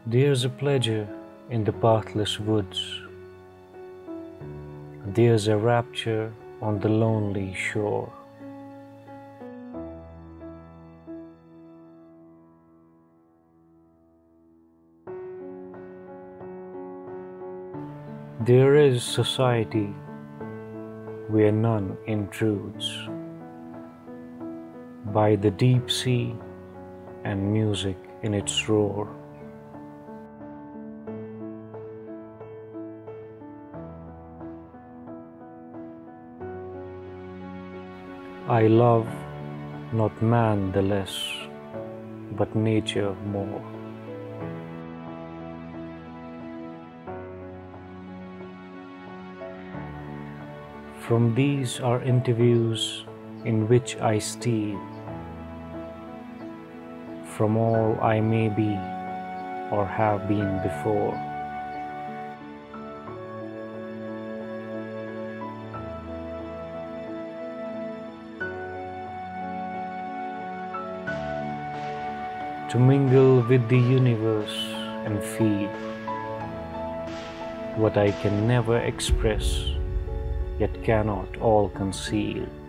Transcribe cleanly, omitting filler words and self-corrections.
There's a pleasure in the pathless woods. There's a rapture on the lonely shore. There is society where none intrudes, by the deep sea and music in its roar. I love not man the less, but nature more. From these are interviews in which I steal from all I may be or have been before. To mingle with the universe and feed what I can never express, yet cannot all conceal.